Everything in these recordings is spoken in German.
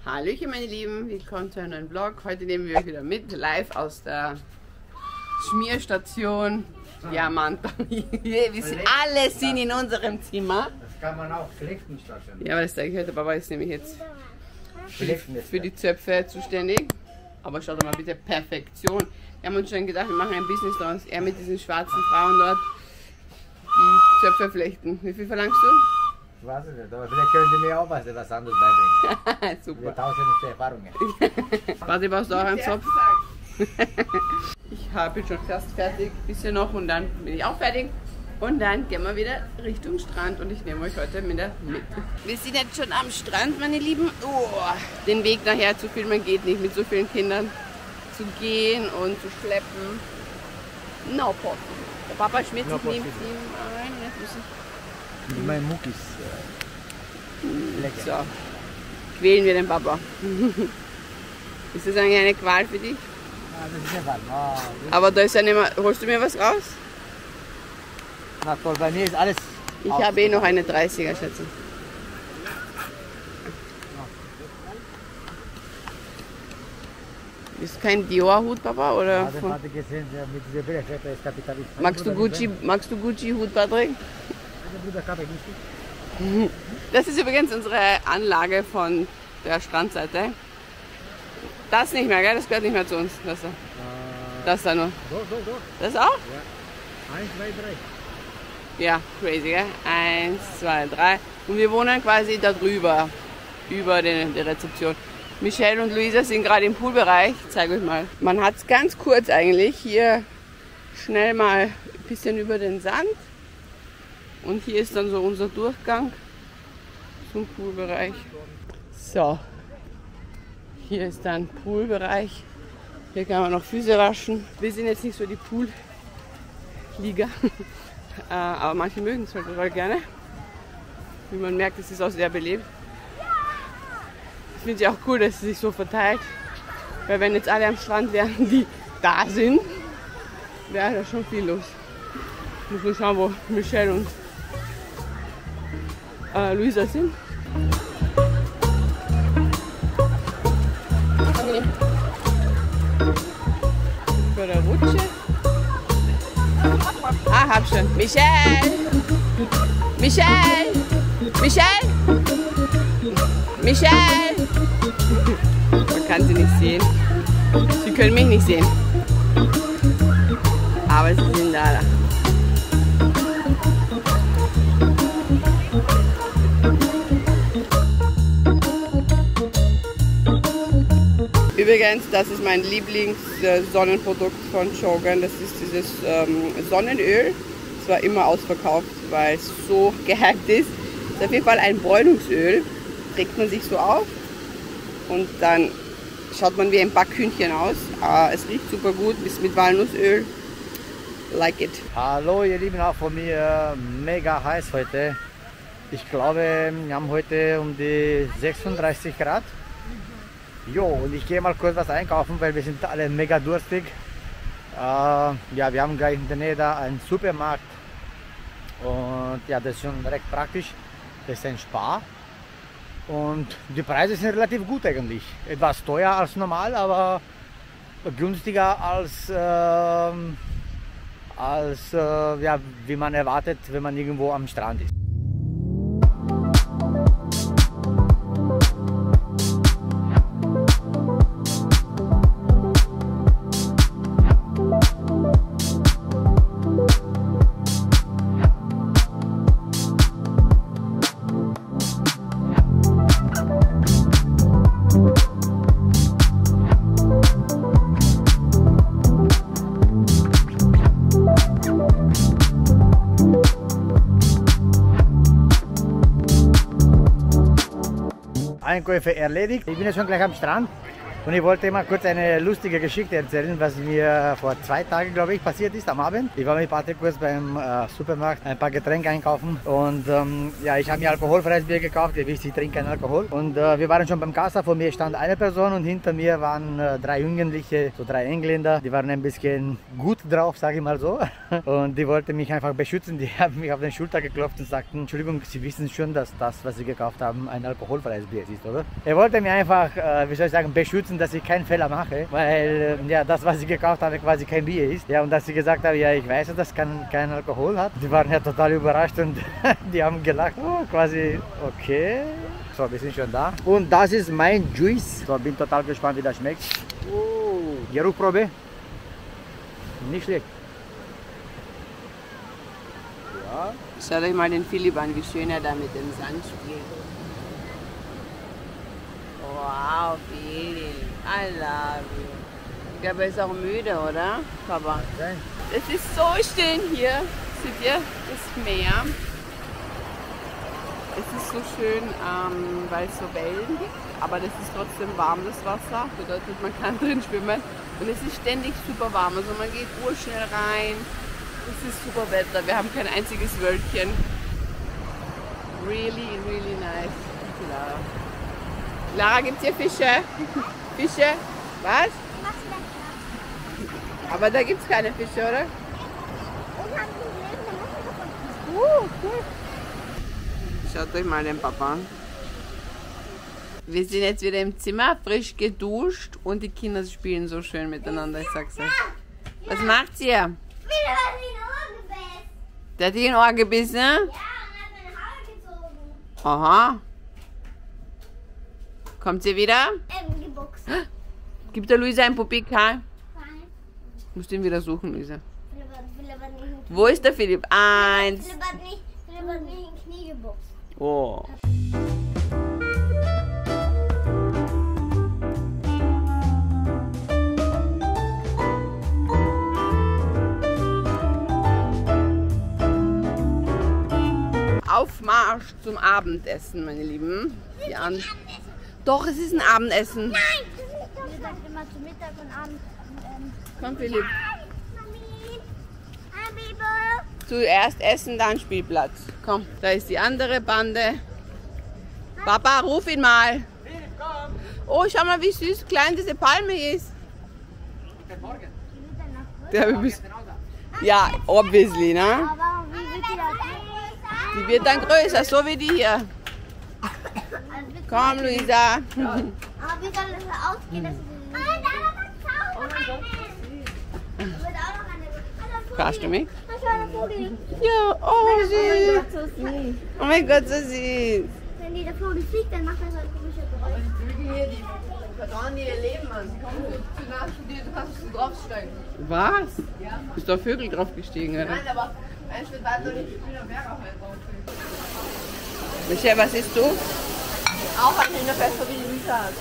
Hallöchen meine Lieben, willkommen zu einem neuen Vlog. Heute nehmen wir euch wieder mit, live aus der Schmierstation Diamant. Alle sind in unserem Zimmer. Das kann man auch Flechtenstation. Ja, aber das zeige ich heute. Papa ist nämlich jetzt für die Zöpfe zuständig. Aber schaut mal bitte, Perfektion. Wir haben uns schon gedacht, wir machen ein Business daraus. Er mit diesen schwarzen Frauen dort die Zöpfe flechten. Wie viel verlangst du? Ich weiß es nicht, aber vielleicht können Sie mir auch was anderes beibringen. Super. Wir tauschen uns Erfahrungen. Warte, brauchst du auch einen Zopf? Ich habe schon fast fertig, bisschen noch und dann bin ich auch fertig. Und dann gehen wir wieder Richtung Strand und ich nehme euch heute wieder mit. Wir sind jetzt schon am Strand, meine Lieben. Oh, den Weg nachher zu filmen geht nicht, mit so vielen Kindern zu gehen und zu schleppen. No possible. Der Papa schmiert sich neben ihm ein. Jetzt muss ich... Mein Muck ist lecker. So, quälen wir den Papa. Ist das eigentlich eine Qual für dich? Ah, das ist ja warm. Ah, Aber da ist ja nicht mehr... Holst du mir was raus? na toll, bei mir ist alles. Ich habe eh noch eine 30er, Schätze. Ist kein Dior-Hut, Papa? Oder Ja, den hatte ich gesehen, mit dieser Bilderkette ist Kapitalist. magst du Gucci-Hut, Patrick? Das ist übrigens unsere Anlage von der Strandseite. Das nicht mehr, gell? Das gehört nicht mehr zu uns. Das da nur. Doch. Das auch? Ja. 1, 2, 3. Ja, crazy, gell? 1, 2, 3. Und wir wohnen quasi da drüber, über die Rezeption. Michelle und Luisa sind gerade im Poolbereich. Ich zeige euch mal. Man hat es ganz kurz eigentlich. Hier schnell mal ein bisschen über den Sand. Und hier ist dann so unser Durchgang zum Poolbereich. So, hier ist dann Poolbereich. Hier kann man noch Füße waschen. Wir sind jetzt nicht so die Pool-Liga, aber manche mögen es halt total gerne. Wie man merkt, es ist auch sehr belebt. Ich finde es auch cool, dass es sich so verteilt. Weil wenn jetzt alle am Strand wären, die da sind, wäre da schon viel los. Ich muss nur schauen, wo Michelle und Luisa sind. Okay. Für der Rutsche. Ah, hab schon. Michelle! Michelle! Michelle! Michelle! Man kann sie nicht sehen. Sie können mich nicht sehen. Aber sie sind da. Übrigens, das ist mein Lieblings-Sonnenprodukt von Shogun. Das ist dieses Sonnenöl. Es war immer ausverkauft, weil es so gehypt ist. Das ist auf jeden Fall ein Bräunungsöl. Trägt man sich so auf und dann schaut man wie ein Backhühnchen aus. Es riecht super gut, ist mit Walnussöl. Like it. Hallo ihr Lieben, auch von mir mega heiß heute. Ich glaube, wir haben heute um die 36 Grad. Jo, und ich gehe mal kurz was einkaufen, weil wir sind alle mega durstig. Ja, wir haben gleich in der Nähe da einen Supermarkt. Und ja, das ist schon recht praktisch. Das ist ein Spar. Und die Preise sind relativ gut eigentlich. Etwas teuer als normal, aber günstiger als, ja, wie man erwartet, wenn man irgendwo am Strand ist. Einkäufe erledigt. Ich bin jetzt schon gleich am Strand und ich wollte mal kurz eine lustige Geschichte erzählen, was mir vor 2 Tagen, glaube ich, passiert ist am Abend. Ich war mit Patrick kurz beim Supermarkt ein paar Getränke einkaufen und ja, ich habe mir alkoholfreies Bier gekauft. Ihr wisst, ich trinke keinen Alkohol. Und wir waren schon beim Kassa, vor mir stand eine Person und hinter mir waren 3 Jugendliche, so 3 Engländer. Die waren ein bisschen gut drauf, sage ich mal so. Und die wollten mich einfach beschützen. Die haben mich auf den Schulter geklopft und sagten, Entschuldigung, Sie wissen schon, dass das, was Sie gekauft haben, ein alkoholfreies Bier ist, oder? oder? Er wollte mir einfach, wie soll ich sagen, beschützen, dass ich keinen Fehler mache, weil ja, das, was ich gekauft habe, quasi kein Bier ist. Ja, und dass ich gesagt habe, ja, ich weiß, dass kein Alkohol hat. Die waren ja total überrascht und die haben gelacht. Oh, quasi, okay. So, wir sind schon da. Und das ist mein Juice. So, bin total gespannt, wie das schmeckt. Oh, Geruchprobe. Nicht schlecht. Ja. Schaut euch mal den Philipp an, wie schön er da mit dem Sand spielt. Wow, Philipp, I love you. Ich glaube, er ist auch müde, oder, Papa? Nein. Es ist so schön hier. Seht ihr das Meer? Es ist so schön, weil es so Wellen gibt, aber das ist trotzdem warm, das Wasser. Bedeutet, man kann drin schwimmen. Und es ist ständig super warm, also man geht urschnell rein. Es ist super Wetter, wir haben kein einziges Wölkchen. Really, really nice. Lara. Lara, gibt's hier Fische? Fische? Was? Aber da gibt's keine Fische, oder? Cool. Schaut euch mal den Papa an. Wir sind jetzt wieder im Zimmer, frisch geduscht und die Kinder spielen so schön miteinander, ich sag's euch. Was macht ihr? Der hat dich in den Ohr gebissen? Ja, und hat meine Haare gezogen. Aha. Kommt sie wieder? Geboxt. Gibt der Luisa ein Pupika? Nein. Musst ihn wieder suchen, Luisa. Philipp hat nicht. Wo ist der Philipp? Eins. Philipp hat nicht in Knie geboxt. Oh. Auf Marsch zum Abendessen, meine Lieben. Doch, es ist ein Abendessen. Nein! Wir sagen immer zu Mittag und Abend. Komm, Philipp. Mami, Zuerst essen, dann Spielplatz. Komm, da ist die andere Bande. Papa, ruf ihn mal. Oh, schau mal, wie süß klein diese Palme ist. Ja, obviously, ne? aber wie wird die das? Die wird dann größer, so wie die hier. Komm, Luisa. Aber wie soll das ausgehen, dass sie da noch ein Zaun wird auch noch eine. Kannst du mich? Das war ein Vogel. Ja, oh, süß. So süß. Oh mein Gott, so süß. Wenn der Vogel fliegt, dann macht er so ein komisches Geräusch. Die vertrauen ihr Leben an. Sie kommen zu nah zu dir, du kannst draufsteigen. Was? Ja. Bist du auf Vögel draufgestiegen, oder? Nein, aber ein Schritt weiter nicht. Ich bin am Berg auf einen drauf. Michelle, was isst du? Auch eine Hühnerfester wie die Luisa hat.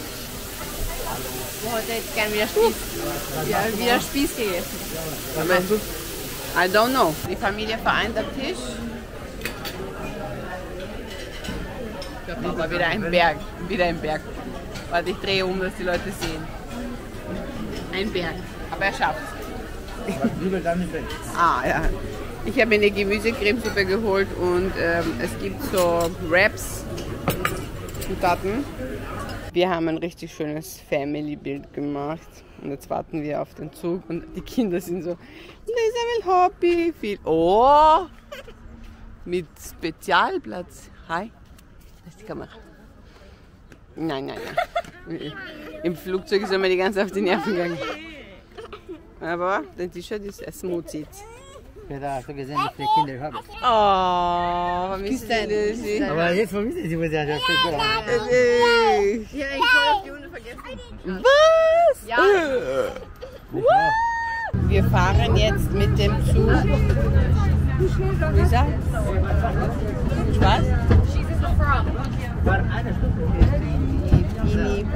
Ich heute hätte ich gerne wieder Spieß. Ja, wieder Spieß gegessen. Aber I don't know. Die Familie vereint am Tisch. Aber wieder ein Berg. Wieder ein Berg. Warte, ich drehe um, dass die Leute sehen. Ein Berg. Aber er schafft es. Ah, ja. Ich habe mir eine Gemüsecremesuppe geholt und es gibt so Wraps, Zutaten. Wir haben ein richtig schönes Family-Bild gemacht und jetzt warten wir auf den Zug und die Kinder sind so, Lisa will Hobby, viel. Oh, mit Spezialplatz. Hi, das ist die Kamera. Nein. Im Flugzeug ist er mir die ganze Zeit auf die Nerven gegangen. Aber dein T-Shirt ist smoothie. Später hast du gesehen, wie viele Kinder ich habe. Oh, vermisst du sie? Aber jetzt vermisse ich sie, ja Ja, ich habe auf die Hunde vergessen. Was? Ja. Wir fahren jetzt mit dem Zug. Lisa? Spaß? Lieb.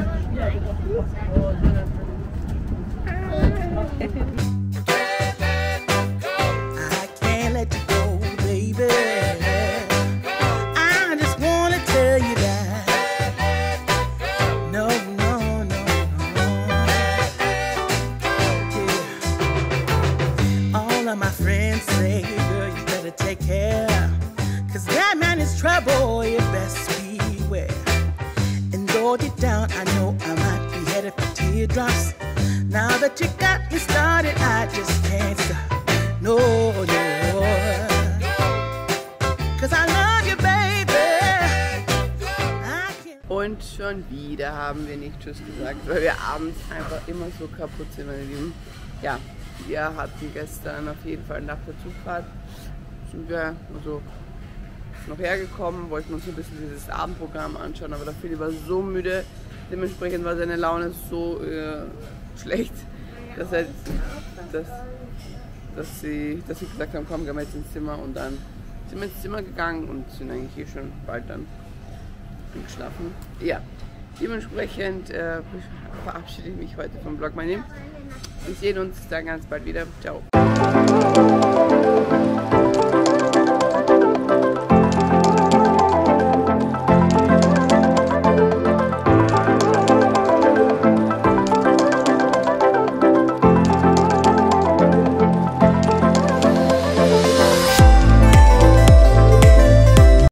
Trouble, you best beware. And though deep down, I know I might be headed for teardrops. Now that you got me started, I just can't stop. No. Cause I love you, baby. Und Und schon wieder haben wir nicht Tschüss gesagt, weil wir abends einfach immer so kaputt sind, meine Lieben. Ja, wir hatten gestern auf jeden Fall nach der Zugfahrt, sind wir also noch hergekommen, wollten uns ein bisschen dieses Abendprogramm anschauen, aber der Philipp war so müde, dementsprechend war seine Laune so schlecht, dass sie gesagt haben, komm, gehen wir jetzt ins Zimmer, und dann sind wir ins Zimmer gegangen und sind eigentlich schon bald dann geschlafen. Ja, dementsprechend verabschiede ich mich heute vom Vlog, meine Lieben. Wir sehen uns dann ganz bald wieder. Ciao.